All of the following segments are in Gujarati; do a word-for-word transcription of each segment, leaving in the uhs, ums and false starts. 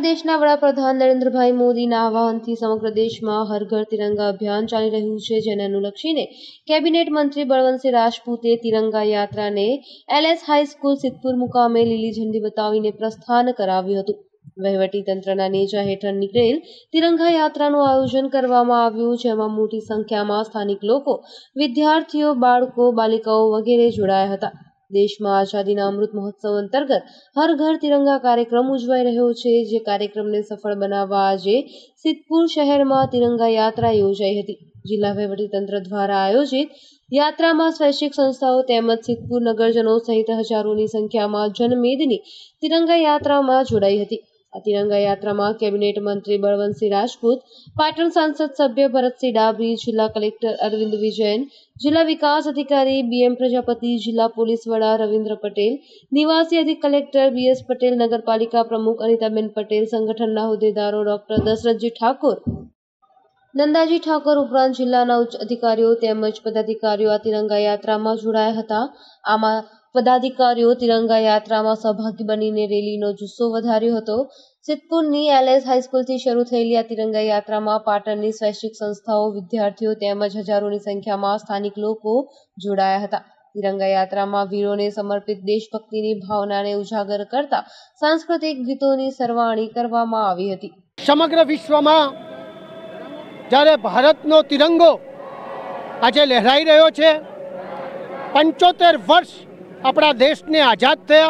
પ્રદેશના વડાપ્રધાન નરેન્દ્રભાઈ મોદીના આહવાનથી સમગ્ર દેશમાં હર ઘર તિરંગા અભિયાન ચાલી રહ્યું છે, જેને અનુલક્ષીને કેબિનેટ મંત્રી બળવંતસિંહ રાજપૂતે તિરંગા યાત્રાને એલએસ હાઈસ્કૂલ સિદ્ધપુર મુકામે લીલી ઝંડી બતાવીને પ્રસ્થાન કરાવ્યું હતું। વહીવટી તંત્રના નેજા હેઠળ નીકળેલ તિરંગા યાત્રાનું આયોજન કરવામાં આવ્યું, જેમાં મોટી સંખ્યામાં સ્થાનિક લોકો, વિદ્યાર્થીઓ, બાળકો, બાલિકાઓ વગેરે જોડાયા હતા। દેશમાં આઝાદીના અમૃત મહોત્સવ અંતર્ગત હર ઘર તિરંગા કાર્યક્રમ ઉજવાઈ રહ્યો છે, જે કાર્યક્રમને સફળ બનાવવા આજે સિદ્ધપુર શહેરમાં તિરંગા યાત્રા યોજાઈ હતી। જિલ્લા વહીવટીતંત્ર દ્વારા આયોજિત યાત્રામાં સ્વૈચ્છિક સંસ્થાઓ તેમજ સિદ્ધપુર નગરજનો સહિત હજારોની સંખ્યામાં જનમેદની તિરંગા યાત્રામાં જોડાઈ હતી। આ તિરંગા યાત્રામાં કેબિનેટ મંત્રી બળવંતસિંહ રાજપૂત, પાટણ સાંસદ સભ્ય ભરતસિંહ ડાભી, જિલ્લા કલેક્ટર અરવિંદ વિજયન, જિલ્લા વિકાસ અધિકારી બીએમ પ્રજાપતિ, જિલ્લા પોલીસ વડા રવિન્દ્ર પટેલ, નિવાસી અધિક કલેક્ટર બીએસ પટેલ, નગરપાલિકા પ્રમુખ અનિતાબેન પટેલ, સંગઠનના હોદ્દેદારો ડોક્ટર દશરથજી ઠાકોર, નંદાજી ઠાકોર ઉપરાંત જિલ્લાના ઉચ્ચ અધિકારીઓ તેમજ પદાધિકારીઓ આ તિરંગા યાત્રામાં જોડાયા હતા। આમાં પદાધિકારીઓ તિરંગા યાત્રામાં સહભાગી બનીને રેલીનો જુસ્સો વધાર્યો હતો। સિદ્ધપુરની એલએસ હાઈસ્કૂલથી શરૂ થયેલી આ તિરંગા યાત્રામાં પાટણની સ્વૈચ્છિક સંસ્થાઓ, વિદ્યાર્થીઓ તેમજ હજારોની સંખ્યામાં સ્થાનિક લોકો જોડાયા હતા। તિરંગા યાત્રામાં વીરોને સમર્પિત દેશભક્તિની ભાવનાને ઉજાગર કરતા સાંસ્કૃતિક ગીતોની સરવાણી કરવામાં આવી હતી। સમગ્ર વિશ્વમાં જ્યારે ભારતનો તિરંગો આજે લહેરાઈ રહ્યો છે, પંચોતેર વર્ષ આપણા દેશને આઝાદ થયા।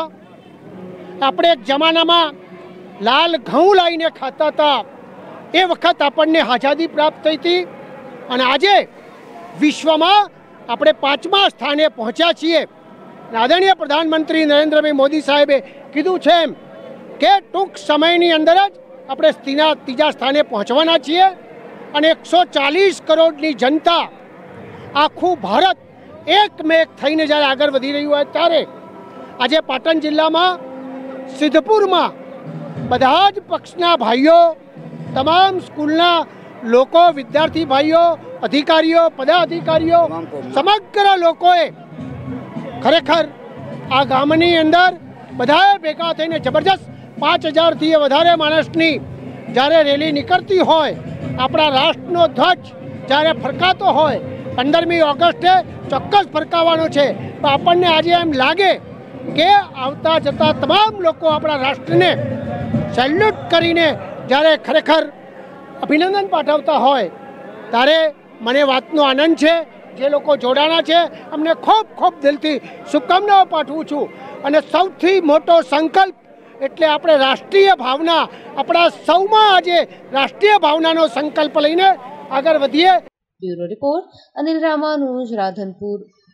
આપણે એક જમાનામાં લાલ ઘઉં લાવીને ખાતા હતા, એ વખત આપણને આઝાદી પ્રાપ્ત થઈ હતી અને આજે વિશ્વમાં આપણે પાંચમા સ્થાને પહોંચ્યા છીએ। આદરણીય પ્રધાનમંત્રી નરેન્દ્રભાઈ મોદી સાહેબે કીધું છે એમ કે ટૂંક સમયની અંદર જ આપણે ત્રીજા ત્રીજા સ્થાને પહોંચવાના છીએ અને એકસો ચાલીસ કરોડની જનતા, આખું ભારત એકમેક થઈને જ્યારે આગળ વધી રહ્યું હોય ત્યારે આજે પાટણ જિલ્લામાં સિદ્ધપુરમાં બધા જ પક્ષના ભાઈઓ, તમામ સ્કૂલના લોકો, વિદ્યાર્થી ભાઈઓ, અધિકારીઓ, પદાધિકારીઓ, સમગ્ર લોકોએ ખરેખર આ ગામની અંદર બધાએ ભેગા થઈને જબરજસ્ત પાંચ હજારથી વધારે માણસની જ્યારે રેલી નીકળતી હોય, આપણા રાષ્ટ્રનો ધ્વજ જ્યારે ફરકાતો હોય, પંદરમી ઓગસ્ટે ચોક્કસ ફરકાવવાનો છે, તો આપણને આજે એમ લાગે કે આવતા જતા તમામ લોકો આપણા રાષ્ટ્રને સેલ્યુટ કરીને જ્યારે ખરેખર અભિનંદન પાઠવતા હોય ત્યારે મને વાતનો આનંદ છે। જે લોકો જોડાણા છે અમને ખૂબ ખૂબ દિલથી શુભકામનાઓ પાઠવું છું અને સૌથી મોટો સંકલ્પ એટલે આપણે રાષ્ટ્રીય ભાવના, આપણા સૌમાં આજે રાષ્ટ્રીય ભાવનાનો સંકલ્પ લઈને આગળ વધીએ। Bureau report Anil Ramanuj, Radhanpur.